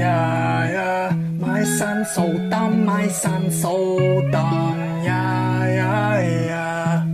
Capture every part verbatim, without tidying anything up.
yeah, yeah. My son so dumb, my son so dumb, yeah, yeah, yeah.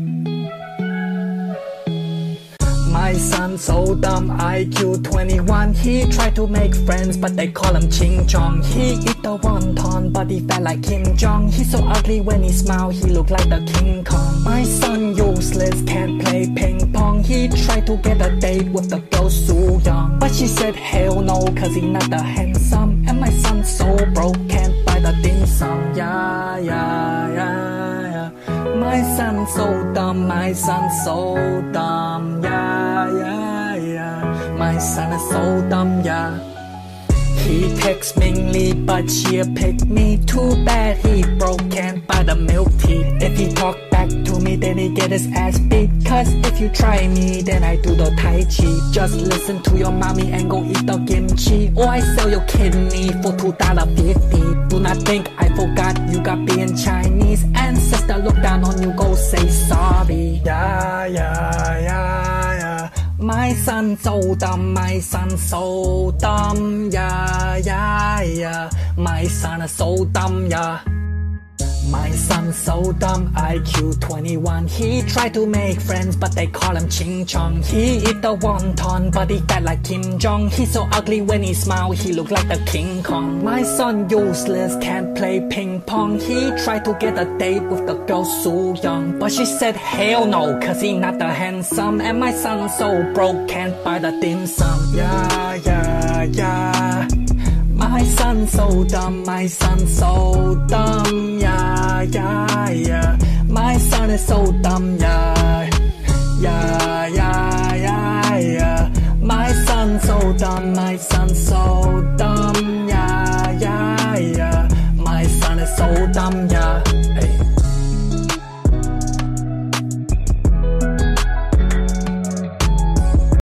My son so dumb, I Q twenty-one. He tried to make friends, but they call him Ching Chong. He eat the wonton, but he fat like Kim Jong. He's so ugly when he smile, he look like the King Kong. My son useless, can't play ping pong. He tried to get a date with the girl Soo Young, but she said hell no, cause he not that handsome. And my son so broke, can't buy the dim sum. Yeah, yeah, yeah, yeah. My son so dumb, my son so dumb, yeah, yeah, yeah. My son is so dumb, yeah. He texts Ming Lee, but she pick me. Too bad he broke, can't buy the milk tea. If he talk back to me, then he get his ass beat. Cause if you try me, then I do the tai chi. Just listen to your mommy and go eat the kimchi. Or I sell your kidney for two dollars fifty. Do not think I forgot you got being Chinese. Ancestor look down on you, go say sorry. Yeah, yeah, yeah, yeah. My son so dumb, my son so dumb, yeah, yeah, yeah. My son is so dumb, yeah. My son so dumb, I Q twenty-one. He tried to make friends, but they call him Ching Chong. He eat the wonton, but he fat like Kim Jong. He's so ugly when he smile, he look like the King Kong. My son useless, can't play ping pong. He tried to get a date with the girl Soo Young, but she said hell no, cause he not the handsome. And my son so broke, can't buy the dim sum. Yeah, yeah, yeah. My son so dumb, my son so dumb, yeah, yeah, yeah. My son is so dumb, yeah, yeah, yeah, yeah, yeah. My son so dumb, my son so dumb, yeah, yeah, yeah. My son is so dumb, yeah. Hey.